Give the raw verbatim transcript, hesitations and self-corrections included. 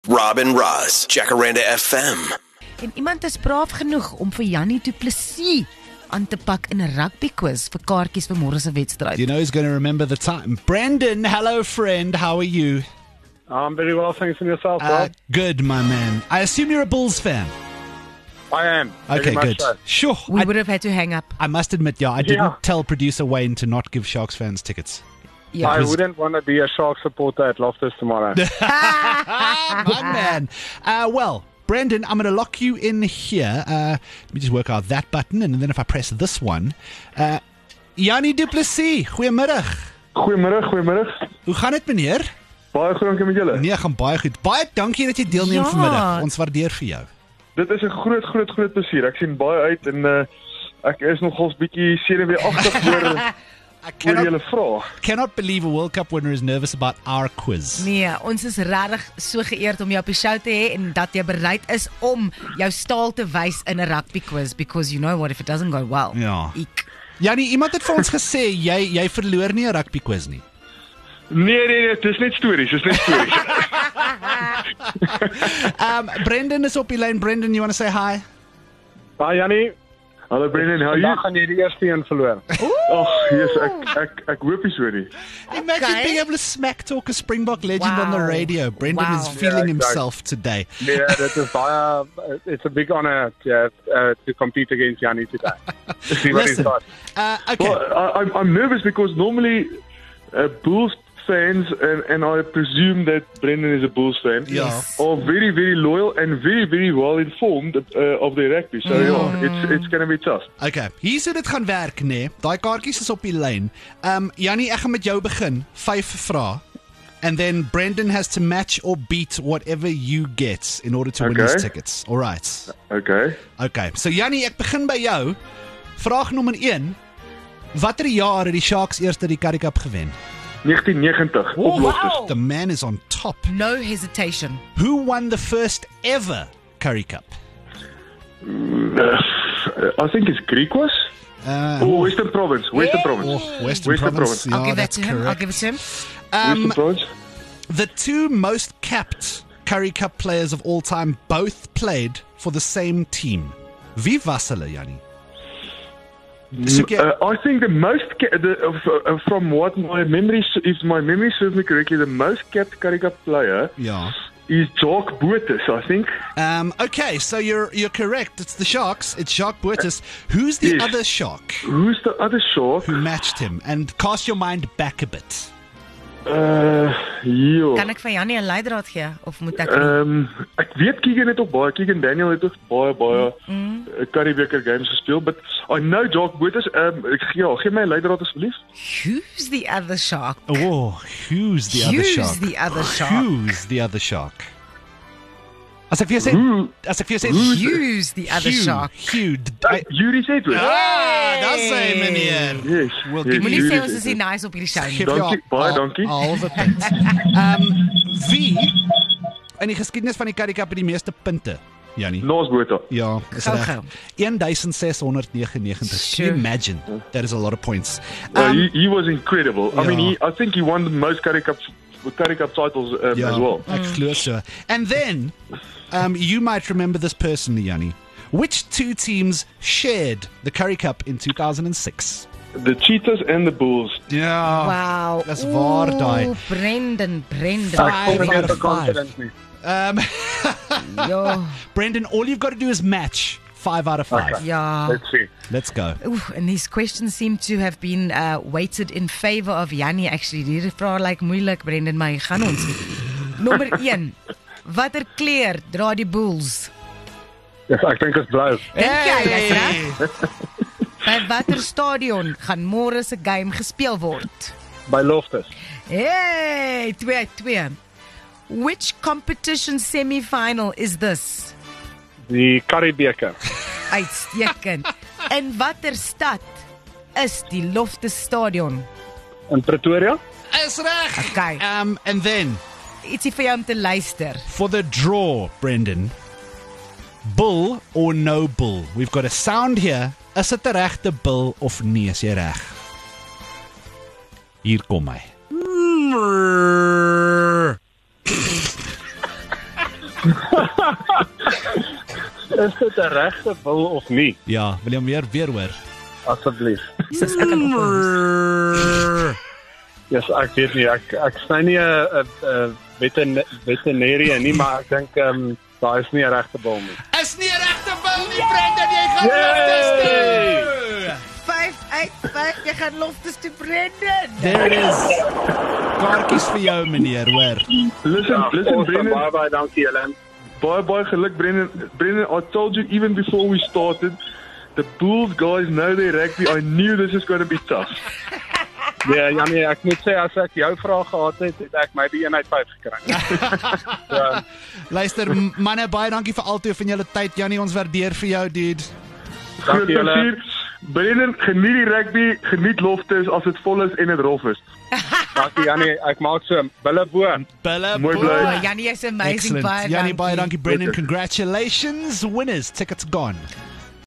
Robin Ross, Jacaranda F M. En iemand is braaf genoeg om vir Jannie du Plessis aan te pak in 'n rugby quiz vir kaartjies vir môre se wedstryd. You know who's going to remember the time. Brandon, hello friend, how are you? I'm very well, thanks, and yourself, Uh, Rob? good, my man. I assume you're a Bulls fan. I am. very Okay, much good. so. Sure. We I, would have had to hang up. I must admit, yeah, I didn't Yeah. tell producer Wayne to not give Sharks fans tickets. Yeah. I wouldn't want to be a Shark supporter at Loftus tomorrow. My man. Uh, well, Brandon, I'm going to lock you in here. Uh, let me just work out that button, and then if I press this one. Uh, Jannie du Plessis, goeiemiddag. Goeiemiddag, goeiemiddag. Hoe gaan dit, meneer? Baie goed dankie met julle. Nee, gaan baie goed. Baie dankie dat jy deelneem Ja. vanmiddag. Ons waardeer vir jou. Dit is 'n groot, groot, groot plesier. Ek sien baie uit en uh, ek is nogals bietjie senuweeagtig oor, I oor cannot, julle vraag. cannot believe a World Cup winner is nervous about our quiz. Nee, ons is regtig so geëerd om jou op die show te hê en dat jy bereid is om jou staal te wys in 'n rugby quiz, because you know what, if it doesn't go well. Ja. Ek. Jannie, iemand het vir ons gesê jy jy verloor nie 'n rugby quiz nie. Nee, nee, nee, dis net stories, dis net stories. Um, Brendan is op die lyn. Brendan, you want to say hi? Bye, Jannie. Hallo Brendan, how are you? Vandag gaan jy die eerste een verloor. Ag, yes, ek ek ek hoop nie so nie. Imagine Okay. being able to smack talk a Springbok legend on the Wow. radio. Brendan Wow. is feeling Yeah, exactly. himself today. Yeah, that is baie, it's a big honor to, uh, to compete against Jannie today. See what he's Listen, got. uh, okay. Well, I, I'm, I'm nervous because normally uh, Bulls fans, and, and I presume that Brendan is a Bulls fan, Yeah. are very, very loyal and very, very well informed uh, of their rugby. So yeah, it's it's going to be tough. Okay, hier sou dit gaan werk, nee. Daai kaartjies is op die lyn. Um Jannie, ek gaan met jou begin. Vyf vrae. And then Brendan has to match or beat whatever you get in order to win Okay. his tickets. All right. Okay. Okay. So Jannie, ek begin by jou. Vraag nommer een. Watter jaar het die Sharks eerste die Currie Cup gewen? negentien negentig op Loftus. The man is on top. No hesitation. Who won the first ever Currie Cup? Uh, I think it's Griquas. Uh, Oh, Western Province. Western Yeah. Province. oh, Western, Western Province. Province. Yeah, I'll give that that's to him. I'll correct. give it to him. Western Um, Province. the two most capped Currie Cup players of all time both played for the same team. Wie was hulle, Jannie? Soek jy- Uh, I think the most, ca- the, uh, from what my memory, if my memory serves me correctly, the most capped Currie Cup player Ja. is Jacques Boetes, I think. Um, okay, so you're you're correct. It's the Sharks. It's Jacques Boetes. Who's the Yes. other Shark Who's the other Shark? who matched him? And cast your mind back a bit. Uh, yo. Kan ek vir Jannie 'n leidraad gee of moet ek nie? Um, ek weet Keegan het ook baie, Keegan Daniel het ook baie, baie Mm. uh, Curriebeeker games gespeel, but I know Jacques Boetes, um, ek, ja, gee my 'n leidraad asseblief. Who's the other shark? Oh, who's the other Who's Shark? the other shark? Who's the other Shark? As ek vir jou sê, Who? as ek vir jou sê, Who's the other Hugh, shark? Hugh. d- I- Yuri Sedgwick. Ah, that's hy, meneer. Yes. Well, yes, give me- Moenie Yuri sê ons is Sedgwick. nie nice op hierdie show nie. Geef jou Dankie, baie al- dankie. al halwe punt. Um, wie in die geskiedenis van die Currie Cup het die meeste punte, Jannie? Naas Botha. Ja, dis Gou, reg. gou. sixteen negenennegentig. Sure. Can you imagine? That is a lot of points. Uh, Um, he, he was incredible. I yeah. mean, he, I think he won the most Currie Cup, Currie Cup titles um, ja, as well. ek glo so. And then, um, you might remember this personally, Jannie. Which two teams shared the Currie Cup in two thousand six? The Cheetahs and the Bulls. Ja. Wow. Dis waar daai. Ooh, Brendan, Brendan. Five out of five. Um, Ja, Brendan, all you've got to do is match five out of five. Okay. ja. Let's see. Let's go. Ooh, and these questions seem to have been uh, weighted in favor of Jannie actually. Hierdie vrae lyk moeilik, Brendan, maar hier gaan ons. Nommer een. Watter kleur dra die Bulls? Yes, ek dink is blou. Dink jy, dis reg? By watter stadion gaan môre se game gespeel word? By Loftus. Hey, twee twee. Which competition semi-final is this? Die Curriebeeker. Uitstekend. In watter stad is die Loftus Stadion? In Pretoria? Is reg. Okay. Um, and then, Ietsie vir jou om te luister. for the draw, Brendan, bull or no bull? We've got a sound here. Is dit 'n regte bull of nee, is jy reg? Hier kom hy. Is dit 'n regte bil of nie? Ja, wil jy hom weer weer hoor? Asseblief. Dis ek kan op Ja, yes, ek weet nie, ek ek sny nie 'n 'n veterinarian nie, maar ek dink ehm um, daar is nie 'n regte bil nie. Is nie 'n regte bil nie, Brendan, jy gaan loftes toe. vyf uit vyf, jy gaan loftes toe, Brendan. There it is. Kaartjies vir jou, meneer, hoor. Listen, Ja, listen, awesome, Brendan. baie baie dankie julle. Baie, baie geluk, Brendan. Brendan, I told you even before we started, the Bulls guys know their rugby. I knew this is going to be tough. Ja, Jannie, ek moet sê as ek jou vraag gehad het, het ek maybe een uit vyf gekry. Ja. Luister, m- manne, baie dankie vir altyd van julle tyd. Jannie, ons waardeer vir jou, dude. Groot Dankie julle. plesier. Brendan, geniet die rugby, geniet loftes as dit vol is en dit rof is. Dankie Jannie, ek maak so bulle bo. Bulle Mooi boy. bly. Oh, Jannie is amazing. Excellent. Baie Jannie, baie dankie. dankie, Brendan. Congratulations. Winners. Tickets gone.